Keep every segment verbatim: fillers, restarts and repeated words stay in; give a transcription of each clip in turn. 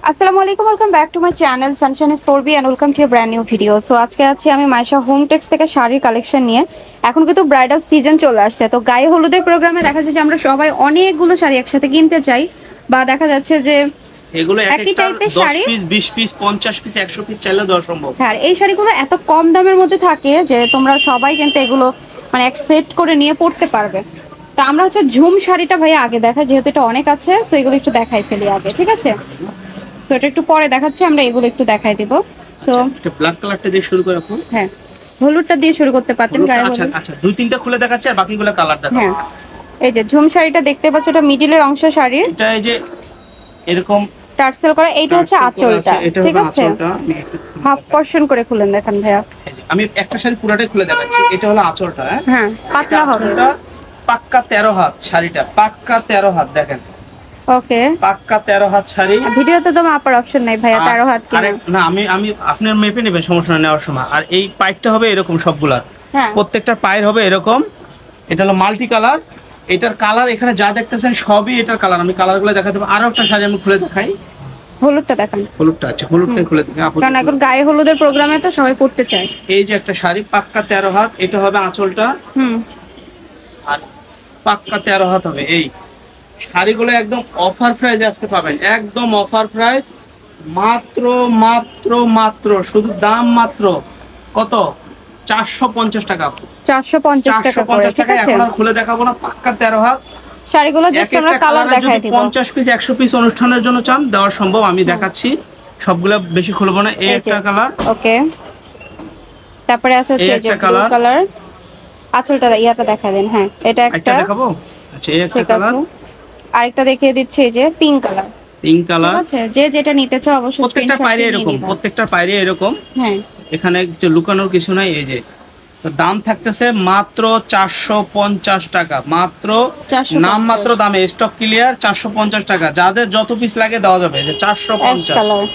আসসালামু আলাইকুম, welcome back to my channel sunshine স্পোর্বি and welcome to brand new video. So আজকে আছি আমি মাইশা হোম টেক্স থেকে শাড়ির কালেকশন নিয়ে। এখন কিন্তু ব্রাইডাল সিজন চলে আসছে, তো গায়ে হলুদের প্রোগ্রামে দেখা যাচ্ছে যে আমরা সবাই অনেকগুলো শাড়ি একসাথে কিনতে চাই, বা দেখা যাচ্ছে যে এগুলো একই টাইপের শাড়ি দশ পিস বিশ পিস পঞ্চাশ পিস একশো পিস চাইলে দেওয়া সম্ভব। হ্যাঁ, এই শাড়িগুলো এত কম দামের মধ্যে থাকে যে তোমরা সবাই কিন্তু এগুলো মানে এক সেট করে নিয়ে পড়তে পারবে। তা আমরা হচ্ছে ঝুম শাড়িটা ভাই আগে দেখাই, যেহেতু এটা অনেক আছে, সো এগুলো একটু দেখাই ফেলি আগে, ঠিক আছে? তো এটা একটু পরে দেখাচ্ছি, আমরা এগুলো একটু দেখাই দিব। তো এটা ব্ল্যাক কালারটা দিয়ে শুরু করে আপু। হ্যাঁ, হলুদটা দিয়ে শুরু করতে পারতেন গায়ে। আচ্ছা আচ্ছা, দুই তিনটা খুলে দেখাচ্ছি আর বাকিগুলো কালার দেখাবো। হ্যাঁ, এই যে ঝুম শাড়িটা দেখতে পাচ্ছ, এটা মিডলের অংশ শাড়ির, এটা এই যে এরকম টার্সেল করা। এইটা হচ্ছে আঁচলটা, ঠিক আছে? হাফ পোরশন করে খুলেন দেখান ভাইয়া। আমি একটা শাড়ি পুরোটাই খুলে দেখাচ্ছি। এটা হলো আঁচলটা। হ্যাঁ, পাতলা হবে। এটা পাক্কা তেরো হাত শাড়িটা, পাক্কা তেরো হাত দেখেন। ওকে, পাক্কা তেরো হাত শাড়ি। ভিডিওতে তো মাপার অপশন নাই ভাইয়া, তেরো হাত কি না? আমি আমি আপনার মেপে নেবেন, সমস্যা নেওয়ার সময়। আর এই পাইপটা হবে এরকম সবগুলার, প্রত্যেকটা পায়ের হবে এরকম। এটা হলো মাল্টি কালার। এটার কালার এখানে যা দেখতেছেন সবই এটার কালার। আমি কালারগুলো দেখাতে পারবো। আরো একটা শাড়ি আমি খুলে দেখাই, হলুদটা দেখান। হলুদটা আছে, হলুদটা খুলে দেখাই কারণ এখন গায়ে হলুদের প্রোগ্রামে তো সবাই পড়তে চায়। এই যে একটা শাড়ি পাক্কা তেরো হাত, এটা হবে আঁচলটা। হুম, আর পাক্কা তেরো হাত হবে। এই শাড়িগুলো একদম অফার প্রাইসে আজকে পাবেন, একদম অফার প্রাইস। মাত্র মাত্র মাত্র শুধু দাম মাত্র কত? চারশো পঞ্চাশ টাকা। চারশো পঞ্চাশ টাকা করে, ঠিক আছে? এখন আর খুলে দেখাবো না, পাক্কা তেরো হাত শাড়িগুলো জাস্ট আমরা কালার দেখাই দিব। পঞ্চাশ পিস একশো পিস অনুষ্ঠানের জন্য চান দেওয়া সম্ভব, আমি দেখাচ্ছি। সবগুলো বেশি খুলবো না। এই একটা কালার। ওকে, তারপরে আছে হচ্ছে এই যে ব্লু কালার। আঁচলটা ইয়াটা দেখা দেন। হ্যাঁ, এটা একটা দেখাবো। আচ্ছা, এই একটা কালার। আরেকটা দেখিয়ে দিচ্ছি, এই যে পিঙ্ক কালার। পিঙ্ক কালার, ঠিক আছে? যে যেটা নিতে চাও অবশ্যই প্রত্যেকটা পায়রে এরকম, প্রত্যেকটা পায়রে এরকম। হ্যাঁ, এখানে কিছু লুকানোর কিছু নাই। এই যে দাম থাকতেছে মাত্র চারশো পঞ্চাশ টাকা, মাত্র নাম মাত্র দামে, স্টক ক্লিয়ার। চারশো পঞ্চাশ টাকা, যাদের যত পিস লাগে দেওয়া যাবে। এই যে চারশো পঞ্চাশ,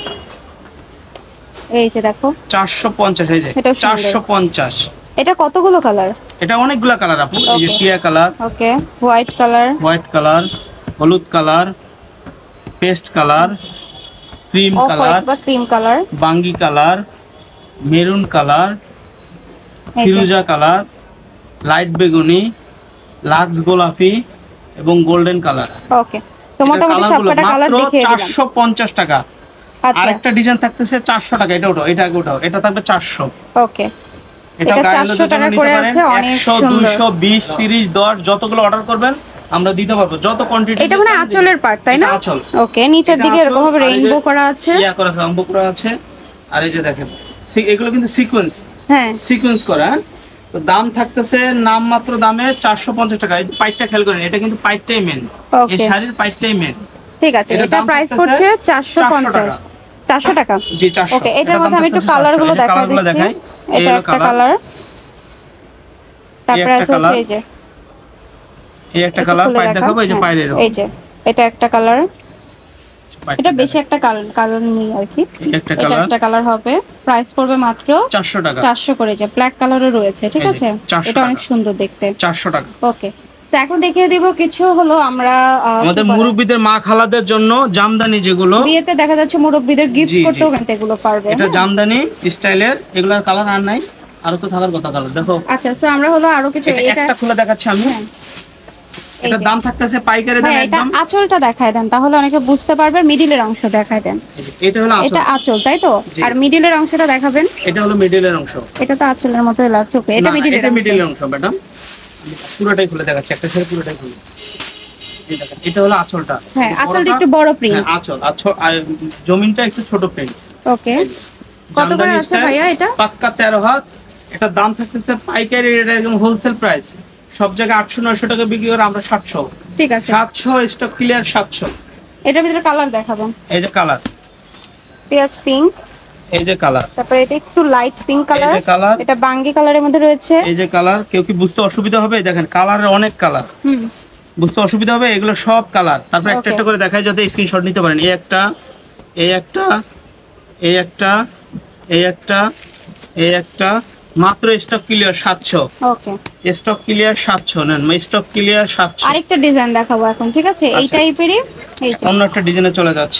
এই যে দেখো চারশো পঞ্চাশ, এই যে চারশো পঞ্চাশ। এটা কতগুলো কালার? এটা অনেকগুলো কালার আপু। এই যে টিয়া colour, okay, white colour, white colour, হলুদ colour, paste colour, cream colour বা ক্রিম কালার, বাঙ্গি কালার, মেরুন কালার, ফিরোজা কালার, লাইট বেগুনি, লাক্স গোলাপি এবং গোল্ডেন কালার। ওকে, তো মোটামুটি সবকটা কালার দেখিয়ে দিলাম। চারশো পঞ্চাশ টাকা। আরেকটা ডিজাইন থাকতেছে চারশো টাকা। এটা ওটা, এটা ওটাও, এটা থাকবে চারশো। ওকে, এটা চারশো টাকা করে আছে। একশো, দুইশো, বিশ, তিরিশ, দশ যতগুলো অর্ডার করবেন আমরা দিতে পারবো, যত কোয়ান্টিটি। এটা মানে আঁচলের পার্ট, তাই না? আঁচল। ওকে, নিচের দিকে এরকম ভাবে রেইনবো করা আছে। ইয়া করা আছে, রেইনবো করা আছে। আর এই যে দেখেন, এগুলো কিন্তু সিকোয়েন্স। হ্যাঁ, সিকোয়েন্স করা। তো দাম থাকতেছে নাম মাত্র দামে চারশো পঞ্চাশ টাকা। এই পাইপটা খেয়াল করেন, এটা কিন্তু পাইপটাই মেন, এই শাড়ির পাইপটাই মেন। ঠিক আছে, এটা প্রাইস পড়ছে চারশো পঞ্চাশ। চারশো টাকা, জি চারশো। ওকে, এটার মধ্যে আমি একটু কালারগুলো দেখাই দিচ্ছি। এটা একটা কালার, তারপরে আছে এই যে এই একটা কালার পাইপ দেখাবো। এই যে পাইরের, এই যে এটা একটা কালার। এটা বেশি একটা কালার কালার নেই আর কি। একটা কালার, একটা কালার হবে। প্রাইস পড়বে মাত্র চারশো টাকা। চারশো করে। যে ব্ল্যাক কালারও রয়েছে, ঠিক আছে? এটা অনেক সুন্দর দেখতে। চারশো টাকা। ওকে, সো এখন দেখিয়ে দিব কিছু হলো আমরা আমাদের মুরব্বিদের, মা খালাদের জন্য জামদানি, যেগুলো বিয়েতে দেখা যাচ্ছে মুরব্বিদের গিফট করতেও কিন্তু এগুলো পারবে। এটা জামদানি স্টাইলের, এগুলোর কালার আর নাই, আরো তো থাকার কথা কালার। দেখো, আচ্ছা, সো আমরা হলো আরো কিছু, এটা একটা খুলে দেখাচ্ছি আমি। এটা দাম থাকতেছে পাইকারি দাম একদম। এটা আঁচলটা দেখায় দেন, তাহলে অনেকে বুঝতে পারবে। মিডলের অংশ দেখায় দেন। এটা হলো আঁচল, এটা আঁচল, তাই তো? আর মিডলের অংশটা দেখাবেন। এটা হলো মিডলের অংশ। এটা তো আঁচলের মতই লাগছে। ওকে, এটা মিডলের, এটা মিডলের অংশ ম্যাডাম। আমি পুরোটাই খুলে দেখাচ্ছি, একটা ছেড়ে পুরোটাই খুলে। এই দেখেন, এটা হলো আঁচলটা। হ্যাঁ, আঁচলটা একটু বড় প্রিন্ট। হ্যাঁ, আঁচল আঁচল আর জমিনটা একটু ছোট প্রিন্ট। ওকে, কত করে আছে ভাইয়া এটা? পাক্কা তেরো হাত। এটা দাম থাকতেছে পাইকারি, এটা একদম হোলসেল প্রাইস। সব জায়গায় আটশো নয়শো টাকা বিক্রি করে, আমরা সাতশো। ঠিক আছে, সাতশো, স্টক ক্লিয়ার সাতশো। এটার ভিতরে কালার দেখাবেন। এই যে কালার, পেঁয়াজ পিঙ্ক, এই যে কালার, তারপরে এটা একটু লাইট পিঙ্ক কালার, এই যে কালার, এটা বাঙ্গি কালারের মধ্যে রয়েছে। এই যে কালার, কেউ কি বুঝতে অসুবিধা হবে? দেখেন কালারের অনেক কালার, হুম, বুঝতে অসুবিধা হবে। এগুলো সব কালার। তারপর একটা একটা করে দেখাই যাতে স্ক্রিনশট নিতে পারেন। এই একটা, এই একটা, এই একটা, এই একটা, এই একটা, মাত্র স্টক ক্লিয়ার সাতশো। ওকে, স্টক ক্লিয়ার সাতশো নেন, স্টক ক্লিয়ার সাতশো। আরেকটা ডিজাইন দেখাবো এখন, ঠিক আছে? এই টাইপেরই, এই যে অন্য একটা ডিজাইনে চলে যাচ্ছি।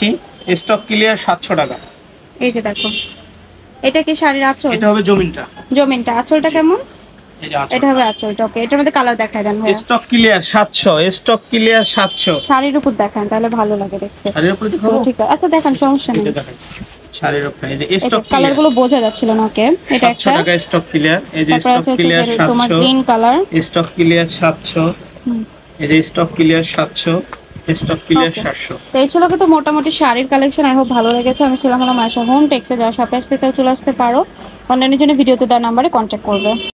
স্টক ক্লিয়ার সাতশো টাকা। এই যে দেখো, এটা কি শাড়ির আঁচল? এটা হবে জমিনটা। জমিনটা, আঁচলটা কেমন? এই যে আঁচল, এটা হবে আঁচলটা। ওকে, এটার মধ্যে কালার দেখায় দেন ভাই। স্টক ক্লিয়ার সাতশো, স্টক ক্লিয়ার সাতশো। শাড়ির উপর দেখান, তাহলে ভালো লাগে দেখতে। শাড়ির উপর দেখাবো? ঠিক আছে, আচ্ছা দেখান, সমস্যা নেই। এটা দেখেন শাড়ির উপর, এই যে স্টক কালার ক্লিয়ার গুলো বোঝা যাচ্ছিল না। ওকে, এটা একটা সাতশো টাকা স্টক ক্লিয়ার। এই যে তারপর স্টক আছে ক্লিয়ার হচ্ছে তোমার সাতশো, গ্রিন কালার, স্টক ক্লিয়ার সাতশো। এই যে স্টক ক্লিয়ার সাতশো, স্টক ক্লিয়ার সাতশো। তো এই ছিল কিন্তু মোটামুটি শাড়ির কালেকশন। আই হোপ ভালো লেগেছে। আমি ছিলাম হলো মায়েশা হোম টেক্সে, যারা শপে আসতে চাও চলে আসতে পারো। অনলাইনের জন্য ভিডিওতে দেওয়ার নাম্বারে কন্ট্যাক্ট করবে।